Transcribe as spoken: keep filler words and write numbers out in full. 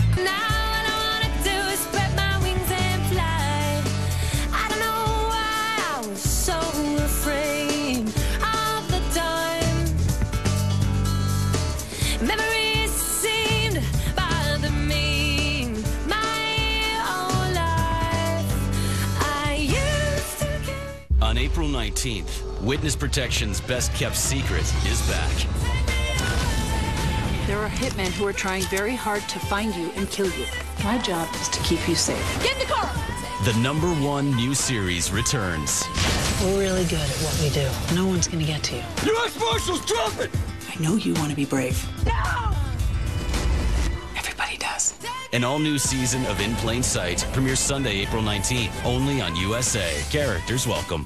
Now all I wanna do is spread my wings and fly. I don't know why I was so afraid of the time. Memories seemed to bother me my whole life. I used to carry. On April nineteenth, Witness Protection's Best Kept Secret is back. There are hitmen who are trying very hard to find you and kill you. My job is to keep you safe. Get in the car! The number one new series returns. We're really good at what we do. No one's gonna get to you. U S Marshals, drop it! I know you want to be brave. No! Everybody does. An all-new season of In Plain Sight premieres Sunday, April nineteenth, only on U S A. Characters welcome.